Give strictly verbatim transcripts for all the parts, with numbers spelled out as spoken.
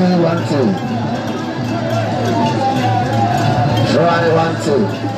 Try one, two. Try one, two.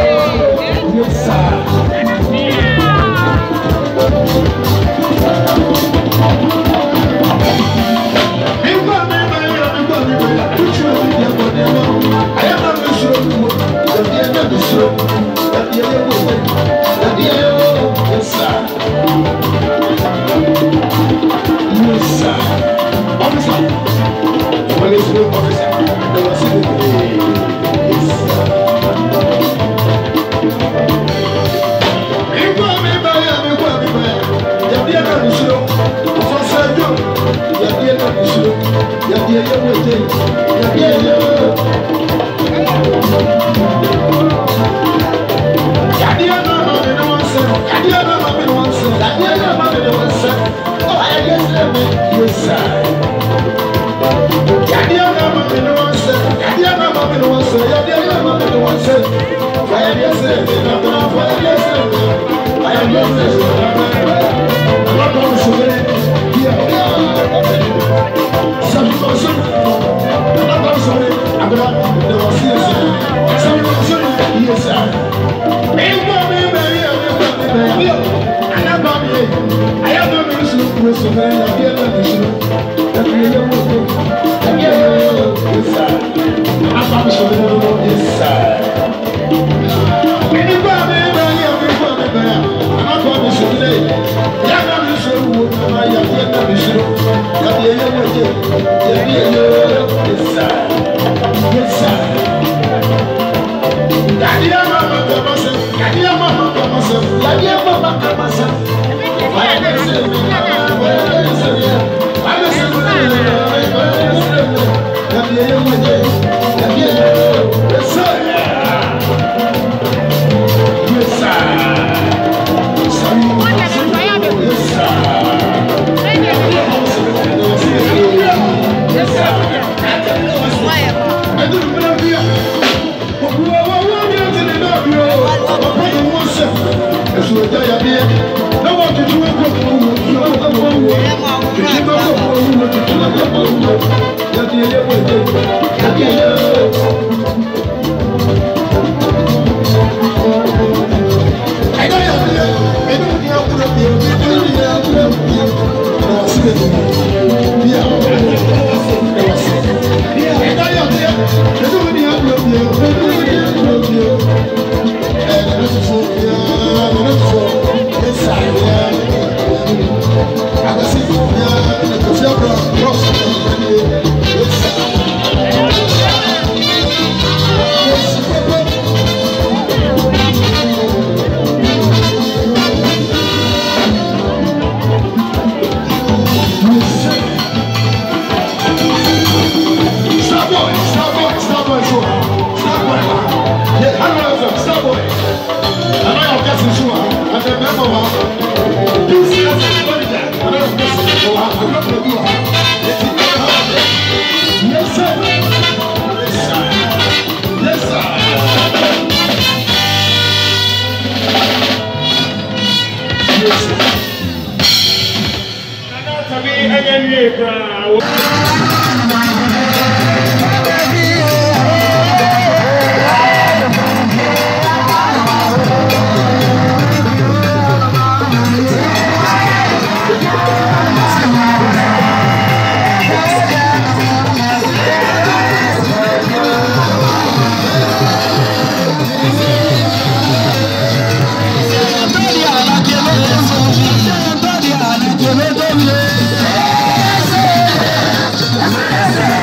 Yes, sir. Yes, sir. Yadia mama me no one say. Yadia mama me no one say. Yadia mama me no one say. Fire yes, sir. Fire yes, sir. I am your friend. I'm not going to show it. Yeah, some people should. I'm not going to show it. I'm going to see it. Some people should. Yes, sir. Ain't going to be very, very, very. I'm not going to be. I am not going to show it. I'm not going to show it. Yes,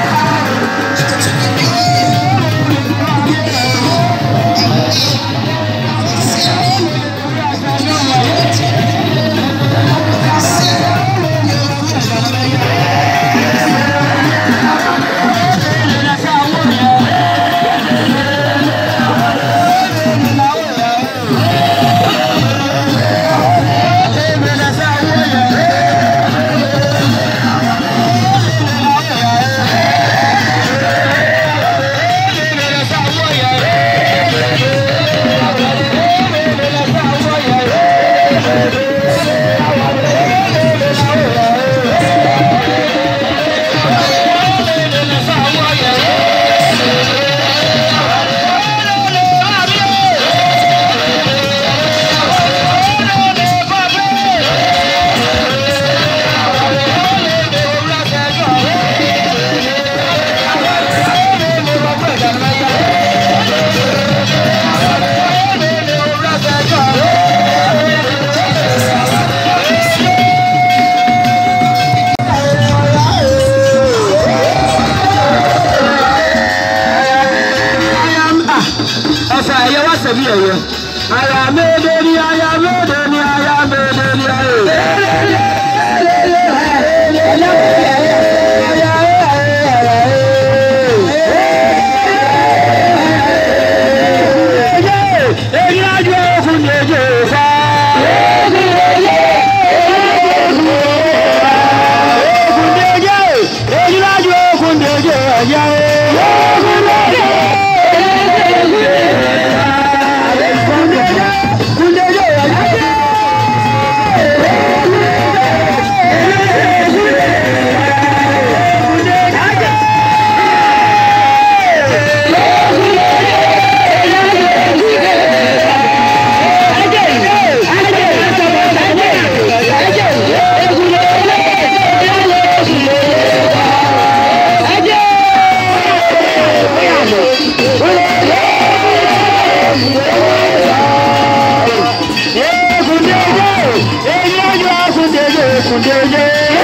akundeje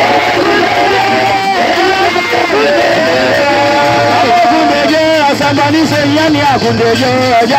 akundeje asambani se yani akundeje aja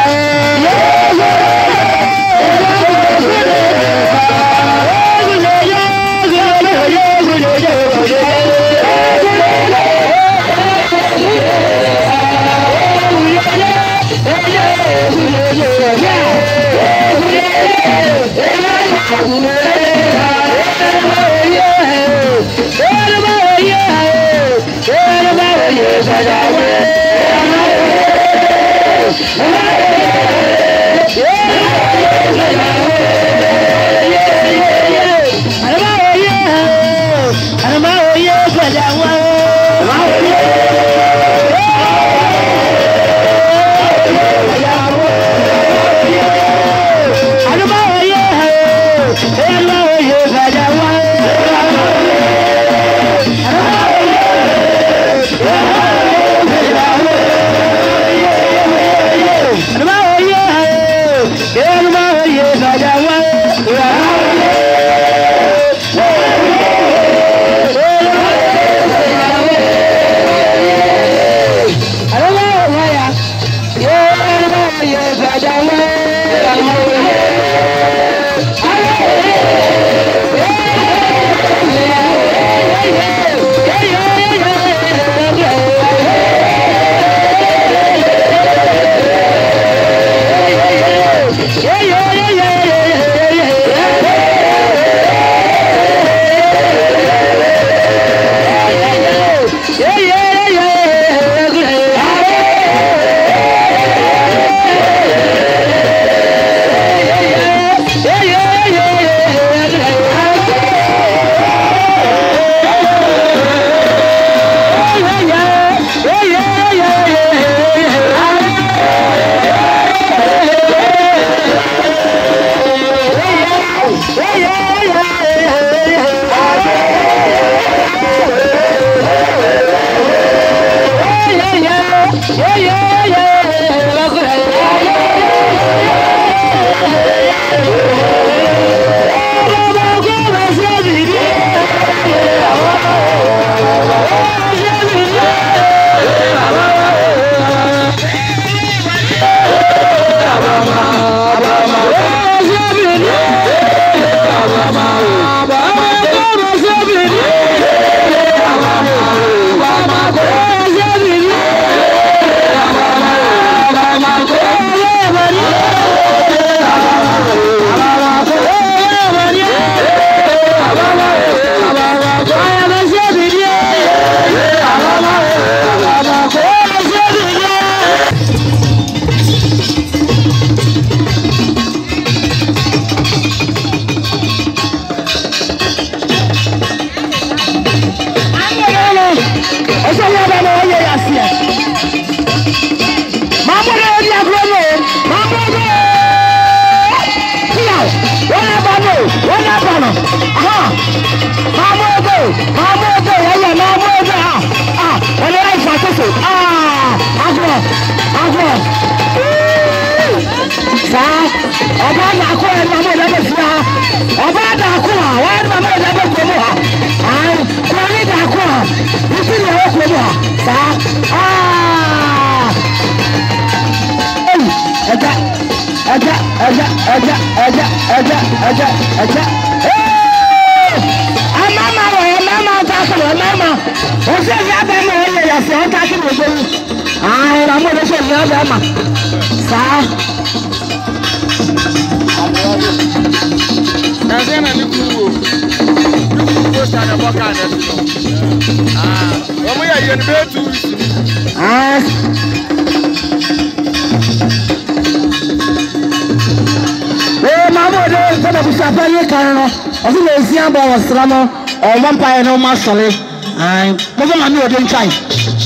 or one pie no masole. I never mind you don't try.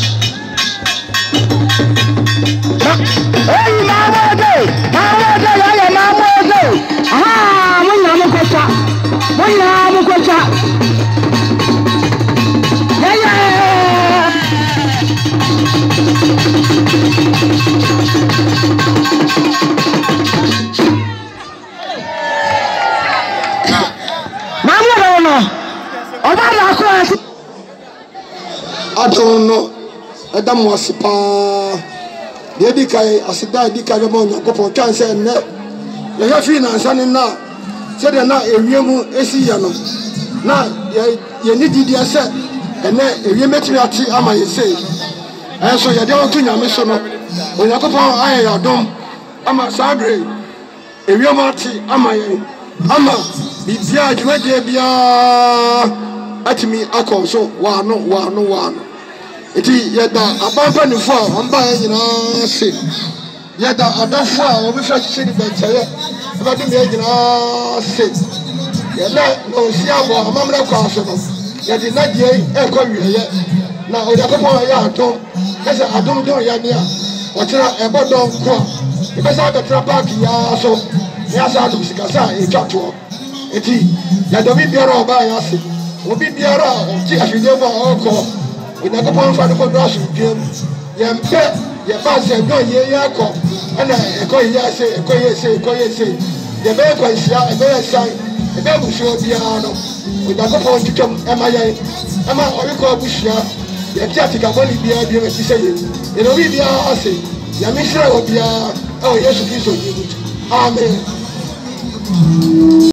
Hey, mama day, mama day, I am mama day. Ah, when you am kocha, when you am kocha. Yeah, yeah. Mama don't know. ọba na akọ ẹ. adon no ẹda mo ase paa de di kai aseda di kai bẹ Onyankopɔn kan sɛ nnɛ yɛhwɛ fii nansa ne na sɛdeɛ na ewie mu esi yɛ no na yɛni didiɛ sɛ ɛnɛ ewie mɛtumi ate ama yɛ sei ɛnso yɛde wɔn to Nyame so no Onyankopɔn ayɛ yɛ adom ama saa bere ewie mu ate ama yɛn ama bibia dwumadie biara atumi akɔ so waano waano waano eti yɛda abampanifo a wɔn baa yɛ nyinaa se yɛda adɔfo a wɔn bɛfɛ hyehyɛ ne bɛnkyɛyɛ ɛbɛde ne yɛ nyinaa se yɛda na osi abɔ amammerɛ kɔ aso no yɛde nagye ɛkɔ wieɛ na Onyankopɔn yɛ adom ɛsɛ adom dɔn yɛ ne a wɔtena ɛbɔ dɔn ko a yɛbɛsɛ abɛtena paaki yaa so ne asa adom sikasa a ɛtwa toɔ eti yɛda obi biara a ɔbaa yɛ ase obi biara a ɔte ahwedie mu a ɔrekɔ Onyankopɔn fa ne kɔ do asomdwem yɛmpɛ yɛba sɛ ɛdɔ yɛ yɛ akɔ ɛna ɛkɔ yɛ ase ɛkɔ yɛ ase ɛkɔ yɛ ase yɛbɛyɛ kwanhyia ɛbɛyɛ san ɛbɛyɛ abusua biara no Onyankopɔn twitwam ɛma yɛn ɛma ɔrekɔ abusua yɛte atikabɔne biara biara ɛti sɛ yɛ yɛna obi biara ase Nyame hyira wɔ biara ɛwɔ Yesu Kristo din mu amen.